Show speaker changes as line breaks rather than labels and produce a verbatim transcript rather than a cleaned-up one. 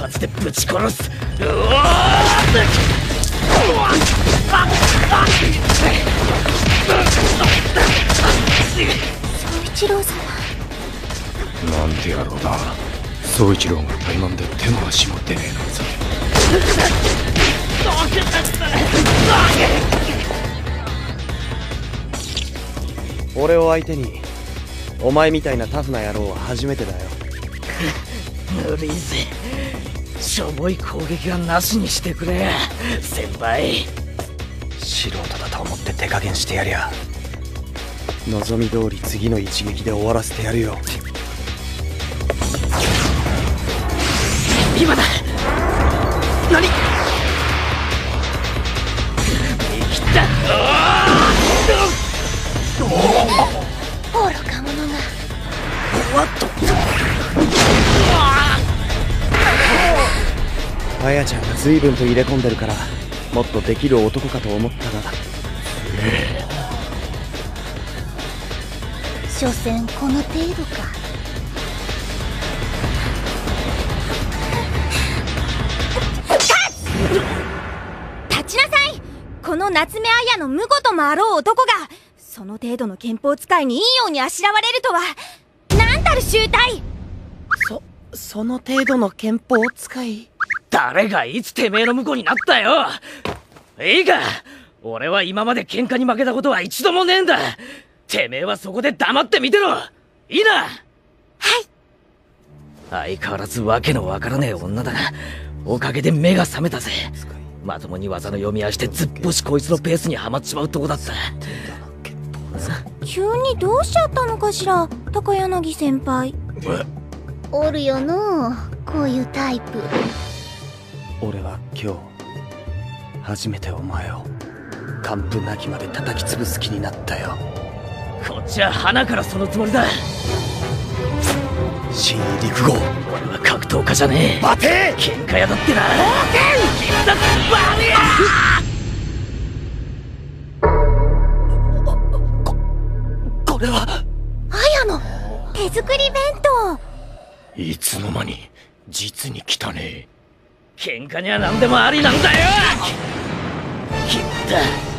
発でぶち殺す。うおー
宗一郎様。
なんてやろうな、宗一郎が怠慢で手も足も出ねえなんざ。
俺を相手にお前みたいなタフな野郎は初めてだよ。
ぬるいぜ。しょぼい攻撃はなしにしてくれ先輩。
素人だと思って手加減してやりゃ望み通り次の一撃で終わらせてやるよ。
今だ。何？生きた。
愚か者が。
わっと。
あやちゃんが随分と入れ込んでるからもっとできる男かと思ったが、
所詮この程度か。立ちなさい。この夏目綾の婿ともあろう男がその程度の憲法使いにいいようにあしらわれるとは、なんたる醜態。
そその程度の憲法使い。
誰がいつてめえの婿になったよ。いいか、俺は今まで喧嘩に負けたことは一度もねえんだ。てめえはそこで黙って見てろ。いいな。
はい。
相変わらずわけのわからねえ女だが、おかげで目が覚めたぜ。まともに技の読み合いしてずっぽしこいつのペースにはまっちまうとこだった。
急にどうしちゃったのかしら、高柳先輩。おるよのう、こういうタイプ。
俺は今日初めてお前を完膚なきまで叩き潰す気になったよ。
こっちは花からそのつもりだ。
新入陸号。
俺は格闘家じゃねえ。
待て。
喧嘩屋だってな。君だってバリア。ここれは
綾の手作り弁当。
いつの間に実に汚ねえ。
喧嘩には何でもありなんだよ。決まった。